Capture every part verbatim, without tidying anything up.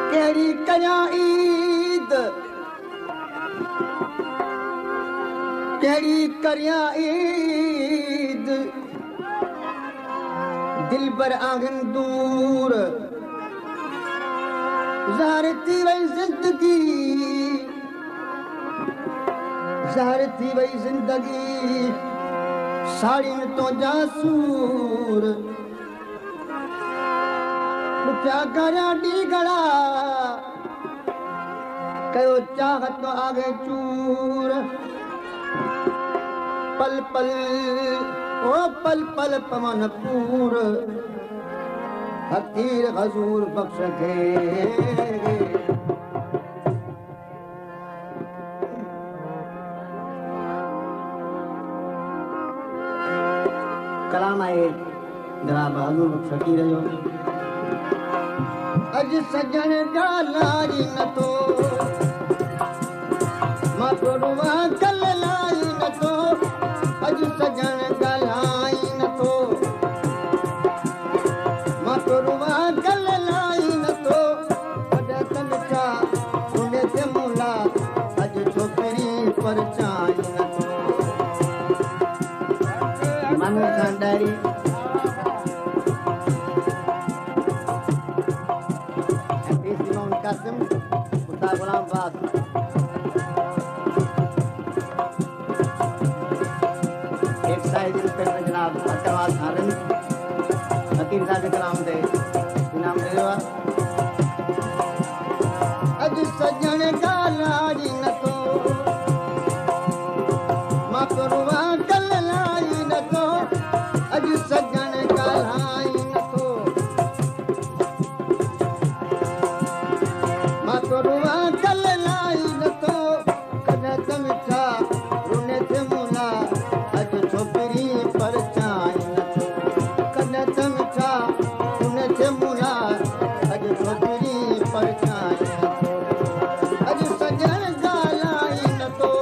कहिड़ी कयां ईद कहिड़ी करियां ईद दिल बर आंगन दूर ज़ाहिर थी वई ज़िंदगी ज़ाहिर थी वई ज़िंदगी साड़ियुनि तो जासूर क्या करियां ॾींगड़ा कयो चाहत आगे चूर पल पल ओ पल पल पवन पूर हकीर हजूर बख्श खे कलाम आहे जनाब हजूर बख्श फकीर जो अज सजन ॻाल्हाई नथो मां तोड़वा कल लाई नथो अज सजन ॻाल्हाई नथो मां तोड़वा कल लाई नथो वॾा तनखा उन ते मुला अज छोकिरी परचाई नथो मानू खां diary Kasim, Usta Ghulam Baz. एक साइड इंस्पेक्टर जनाब अकरवाल खान हकीम साहब के कलाम दे इनाम मिलेगा अज सजन ॻाल्हाई नथो मां तोड़वा कल लाई नथो अज सजन ॻाल्हाई नथो तोड़वा कल लाई नथो कॾहिं त मिठा रुने ते मुला अॼु छोकिरी परचाई नथो कॾहिं त मिठा रुने ते मुला अॼु छोकिरी परचाई नथो अॼु सजन ॻाल्हाई नथो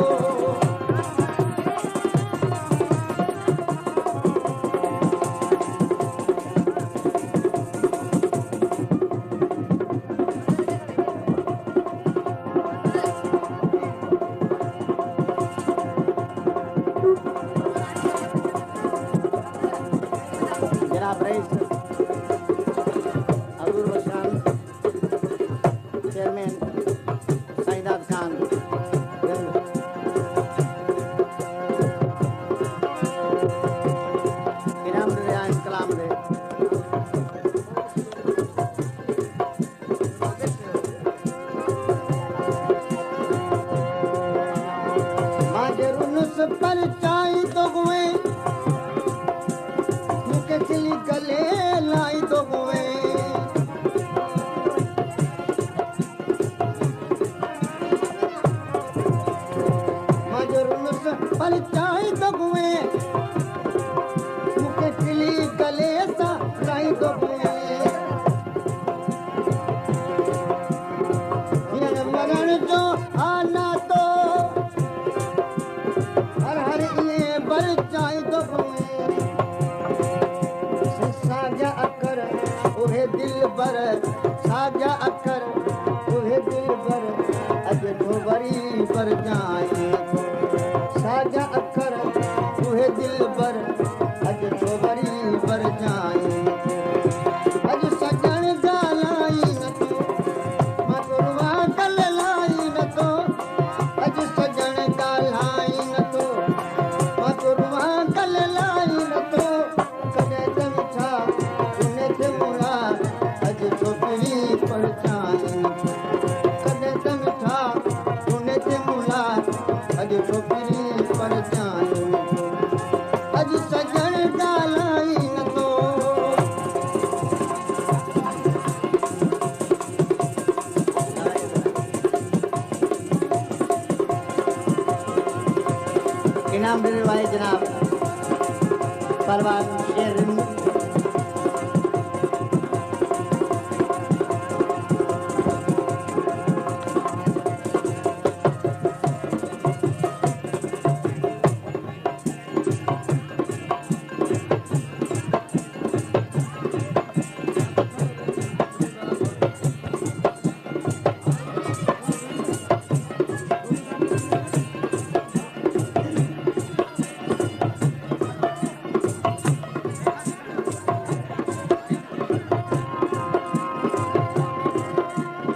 परचाई तो गुए मुके खिली गले लाई तो गुए मजरून परचाई तो गुए मुके खिली गले सा लाई तो गुए हिन मरण जो आना तो परचाई तो साजा अखर उहे दिल बर साजा अखर उहे दिल बर अज तो वरी परचाई साजा अखर उहे दिल बर अज तो वरी परचाई अज सजन ॻाल्हाई नथो मां तोड़वा कल लाई नथो अज सजन ॻाल्हाई नथो कल लाई नथो कॾहिं त मिठा उन ते मुला अॼु छोकिरी परचाई नथो कॾहिं त मिठा उन ते मुला अॼु छोकिरी परचाई नथो अॼु सजन ॻाल्हाई नथो इनाम देने वाले जनाब परवान शेर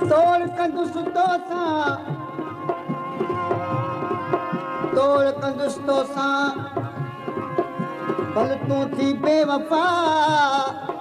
तोड़ कंदुसि तोसां तोड़ कंदुसि तोसां भल तूं थी बेवफा